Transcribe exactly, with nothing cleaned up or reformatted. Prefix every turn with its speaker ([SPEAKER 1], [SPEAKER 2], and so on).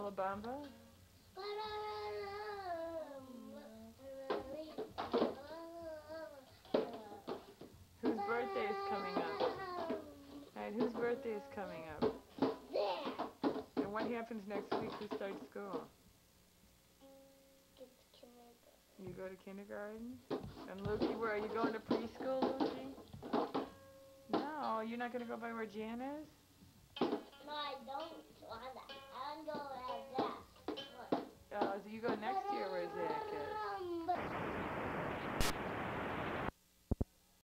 [SPEAKER 1] Chumbawamba? Whose birthday is coming up? Alright, whose birthday is coming up? And what happens next week? Who starts school? You go to kindergarten? And Lukey, where are you going to preschool, Lukey? No, you're not going to go by where Jan is?
[SPEAKER 2] No, I don't want that. I want to go like that.
[SPEAKER 1] Oh, so you go next